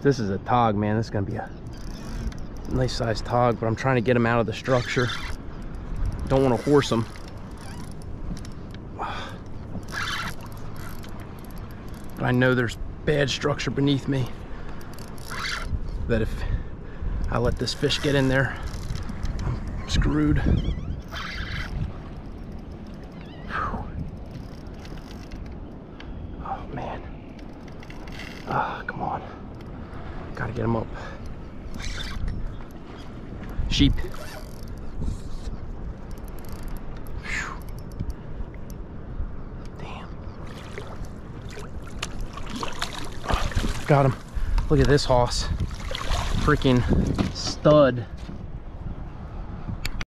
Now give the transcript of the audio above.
This is a tog, man. This is gonna be a nice sized tog, but I'm trying to get him out of the structure. Don't want to horse him. But I know there's bad structure beneath me that if I let this fish get in there, I'm screwed. Oh man. Ah, come on. Gotta get him up. Sheep. Damn. Got him. Look at this hoss. Freaking stud.